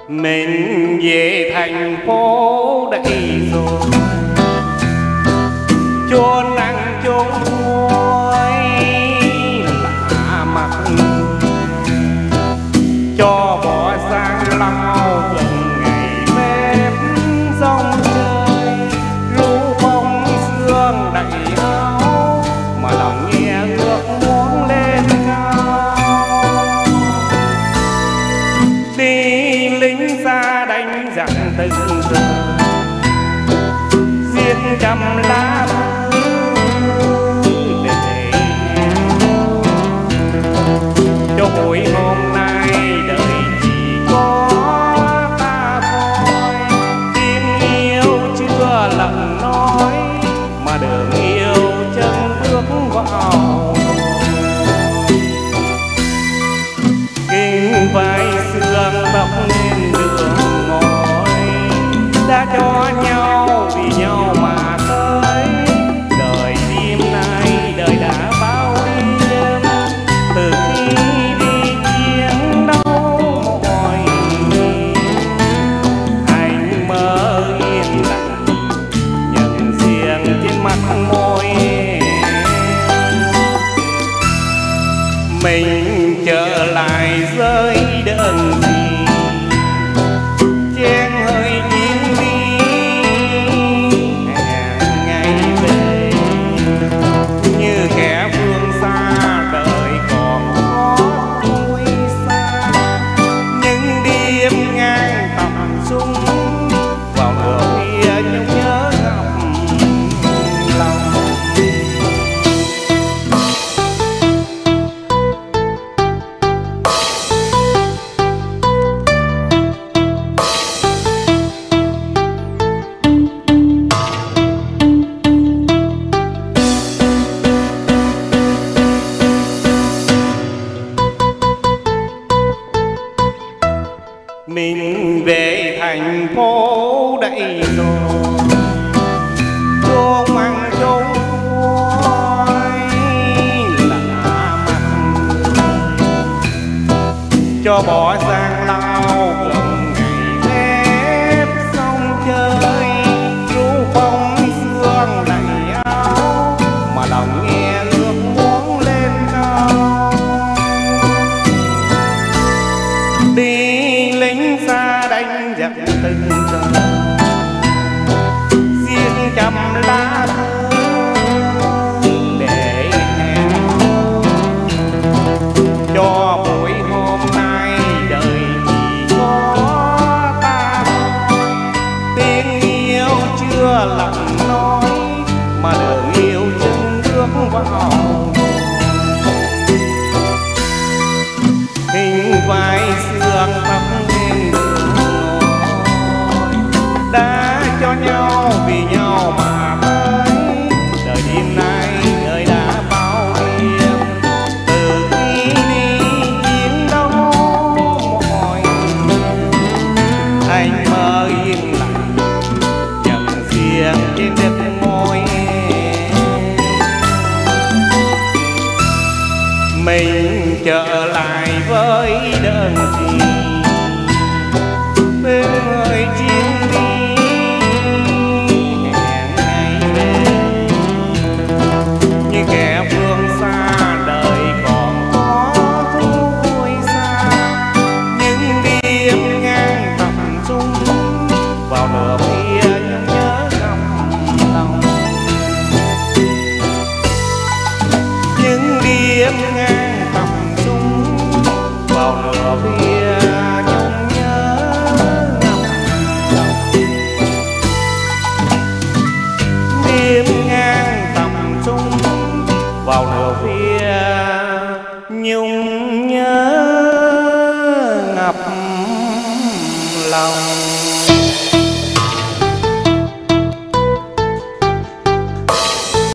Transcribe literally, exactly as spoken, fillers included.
Mình về thành phố đây rồi, chốn ăn chốn vui lạ mặt, cho bỏ sang lau từng ngày phép rong chơi, lũ bóng sương đầy áo mà lòng nghe ước muốn lên cao. Đi lính ra đánh giặc từng giờ, giết trăm lá thư để cho buổi hôm nay đời chỉ có ta thôi. Tin yêu chưa lặng nói mà đường yêu chân bước vào. Kinh vai sương tóc lên đường ngồi, đã cho nhau vì nhau mà tới. Đời đêm nay đời đã bao đêm, từ khi đi chiến đấu mọi ngày. Anh mơ yên lặng nhận riêng trên mặt môi. Mình trở lại với đơn gì chen hơi chiến đi hẹn ngày về, như kẻ phương xa đời còn có vui xa. Những đêm ngang tầm súng vào nửa khuya nhung nhớ ngập lòng. Mình về thành phố đây rồi, chốn ăn chốn vui lạ mặt, cho bỏ sang lau gần ngày phép sông chơi, rú bóng sương đầy áo mà lòng nghe ước muốn lên cao. Đi lính xa đánh giặc từng giờ, riêng trăm lá thư để hẹn cho buổi hôm nay đời chỉ có ta thôi. Tiếng yêu chưa lặng nói mà đường yêu chân bước vào. Hình vai sương tóc lên đường ngồi, đã cho nhau vì nhau mà tới. Đời đêm nay đời đã bao đêm, từ khi đi chiến đấu mọi ngày. Anh mơ yên lặng nhận riêng trên đất môi. Mình trở lại với đơn gì bên người chiến đi hẹn ngày về, như kẻ phương xa đời còn có vui xa. Những đêm ngang tầm súng vào nửa khuya nhung nhớ ngập lòng. Những đêm ngang tầm súng vào nửa khuya nhung nhớ ngập lòng. Đêm ngang tầm súng vào nửa khuya nhung nhớ